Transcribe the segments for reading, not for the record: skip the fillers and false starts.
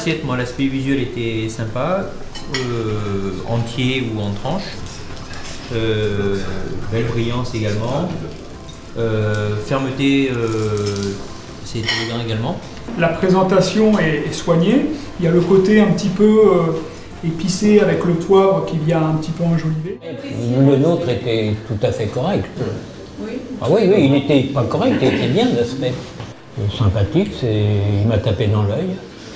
l'assiette, moi, l'aspect visuel était sympa, entier ou en tranche. Belle brillance également. Fermeté, c'est élégant également. La présentation est soignée. Il y a le côté un petit peu épicé avec le poivre qui vient un petit peu enjoliver. Le nôtre était tout à fait correct. Ah oui, il était pas correct, il était bien d'aspect. Sympathique, il m'a tapé dans l'œil.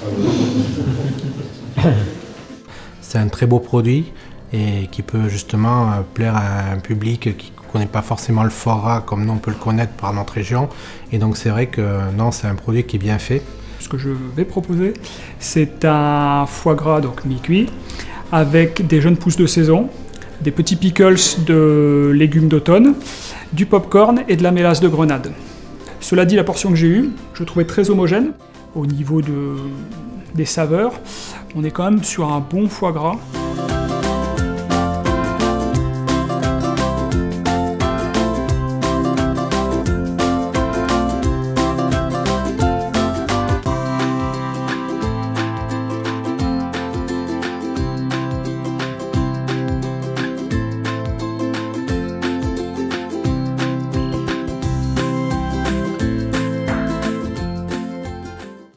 C'est un très beau produit et qui peut justement plaire à un public qui ne connaît pas forcément le foie gras comme nous on peut le connaître par notre région. Et donc c'est vrai que non, c'est un produit qui est bien fait. Ce que je vais proposer, c'est un foie gras donc mi-cuit avec des jeunes pousses de saison, des petits pickles de légumes d'automne, du popcorn et de la mélasse de grenade. Cela dit, la portion que j'ai eue, je trouvais très homogène. Au niveau des saveurs, on est quand même sur un bon foie gras.